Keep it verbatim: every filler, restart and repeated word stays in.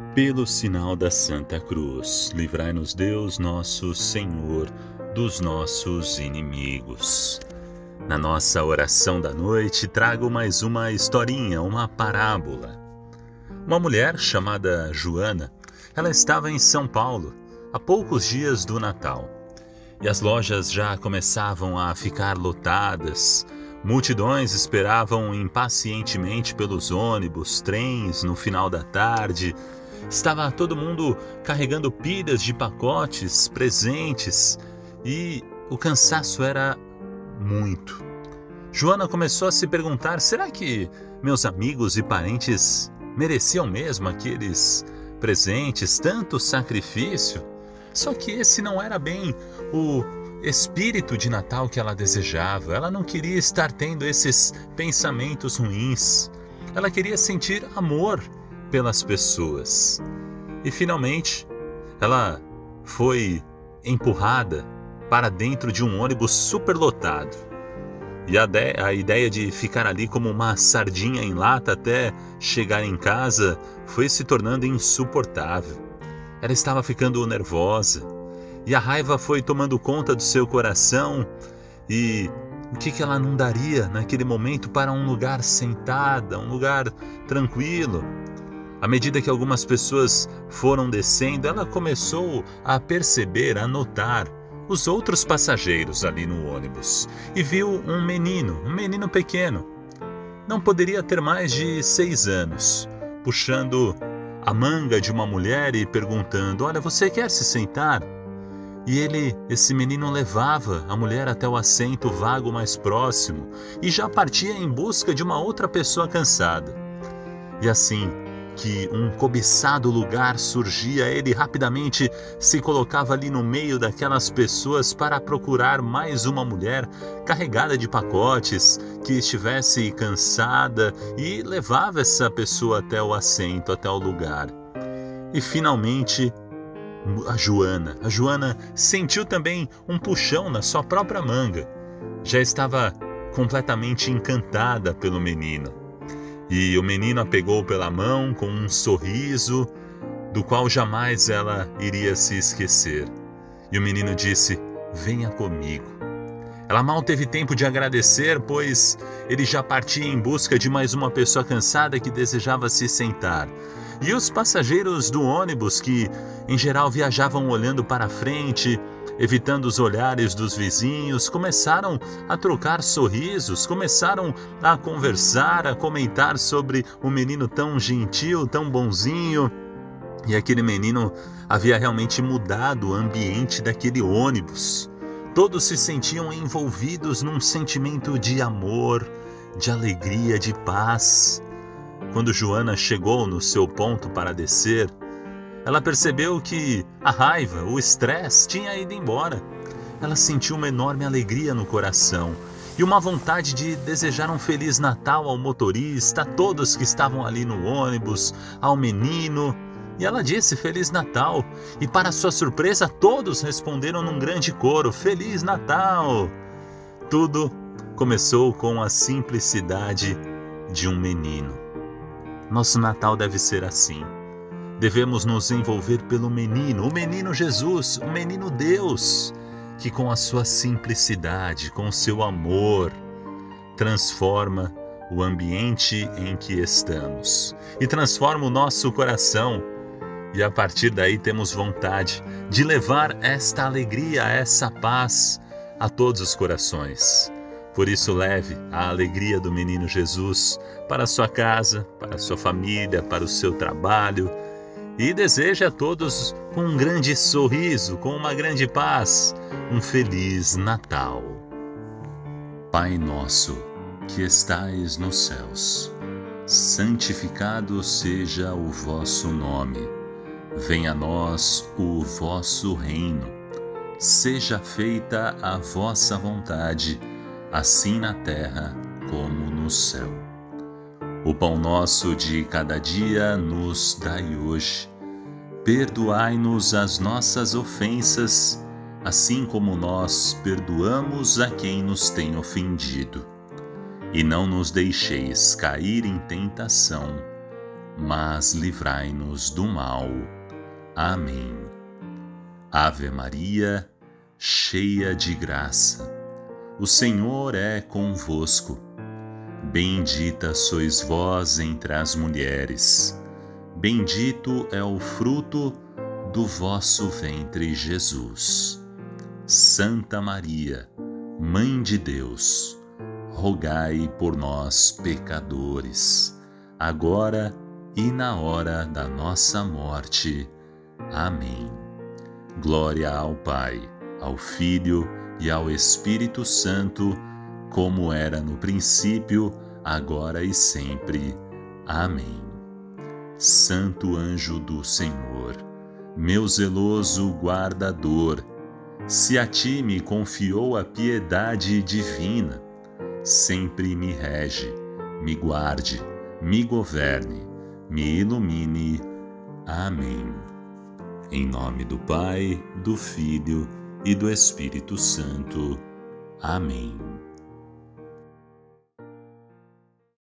Pelo sinal da Santa Cruz, livrai-nos Deus, nosso Senhor, dos nossos inimigos. Na nossa oração da noite, trago mais uma historinha, uma parábola. Uma mulher chamada Joana, ela estava em São Paulo, há poucos dias do Natal. E as lojas já começavam a ficar lotadas. Multidões esperavam impacientemente pelos ônibus, trens no final da tarde. Estava todo mundo carregando pilhas de pacotes, presentes, e o cansaço era muito. Joana começou a se perguntar, será que meus amigos e parentes mereciam mesmo aqueles presentes, tanto sacrifício? Só que esse não era bem o espírito de Natal que ela desejava. Ela não queria estar tendo esses pensamentos ruins. Ela queria sentir amor pelas pessoas. E finalmente, ela foi empurrada para dentro de um ônibus superlotado. E a, de- a ideia de ficar ali como uma sardinha em lata até chegar em casa foi se tornando insuportável. Ela estava ficando nervosa e a raiva foi tomando conta do seu coração. E o que que ela não daria naquele momento para um lugar sentada, um lugar tranquilo? À medida que algumas pessoas foram descendo, ela começou a perceber, a notar os outros passageiros ali no ônibus e viu um menino, um menino pequeno. Não poderia ter mais de seis anos, puxando a manga de uma mulher e perguntando: "Olha, você quer se sentar?" E ele, esse menino, levava a mulher até o assento vago mais próximo e já partia em busca de uma outra pessoa cansada. E assim que um cobiçado lugar surgia, ele rapidamente se colocava ali no meio daquelas pessoas para procurar mais uma mulher carregada de pacotes que estivesse cansada e levava essa pessoa até o assento, até o lugar. E finalmente a Joana, a Joana sentiu também um puxão na sua própria manga. Já estava completamente encantada pelo menino. E o menino a pegou pela mão com um sorriso do qual jamais ela iria se esquecer. E o menino disse: "Venha comigo." Ela mal teve tempo de agradecer, pois ele já partia em busca de mais uma pessoa cansada que desejava se sentar. E os passageiros do ônibus, que em geral viajavam olhando para frente, evitando os olhares dos vizinhos, começaram a trocar sorrisos, começaram a conversar, a comentar sobre o menino tão gentil, tão bonzinho. E aquele menino havia realmente mudado o ambiente daquele ônibus. Todos se sentiam envolvidos num sentimento de amor, de alegria, de paz. Quando Joana chegou no seu ponto para descer, ela percebeu que a raiva, o estresse tinha ido embora. Ela sentiu uma enorme alegria no coração e uma vontade de desejar um Feliz Natal ao motorista, a todos que estavam ali no ônibus, ao menino. E ela disse Feliz Natal, e para sua surpresa todos responderam num grande coro: Feliz Natal! Tudo começou com a simplicidade de um menino. Nosso Natal deve ser assim. Devemos nos envolver pelo menino, o menino Jesus, o menino Deus, que com a sua simplicidade, com o seu amor, transforma o ambiente em que estamos e transforma o nosso coração. E a partir daí temos vontade de levar esta alegria, essa paz a todos os corações. Por isso, leve a alegria do menino Jesus para a sua casa, para a sua família, para o seu trabalho, e deseje a todos com um grande sorriso, com uma grande paz, um Feliz Natal. Pai nosso, que estais nos céus, santificado seja o vosso nome. Venha a nós o vosso reino. Seja feita a vossa vontade, assim na terra como no céu. O pão nosso de cada dia nos dai hoje. Perdoai-nos as nossas ofensas, assim como nós perdoamos a quem nos tem ofendido. E não nos deixeis cair em tentação, mas livrai-nos do mal. Amém. Ave Maria, cheia de graça, o Senhor é convosco. Bendita sois vós entre as mulheres, bendito é o fruto do vosso ventre, Jesus. Santa Maria, Mãe de Deus, rogai por nós, pecadores, agora e na hora da nossa morte. Amém. Glória ao Pai, ao Filho e ao Espírito Santo, como era no princípio, agora e sempre. Amém. Santo anjo do Senhor, meu zeloso guardador, se a ti me confiou a piedade divina, sempre me rege, me guarde, me governe, me ilumine. Amém. Em nome do Pai, do Filho e do Espírito Santo. Amém.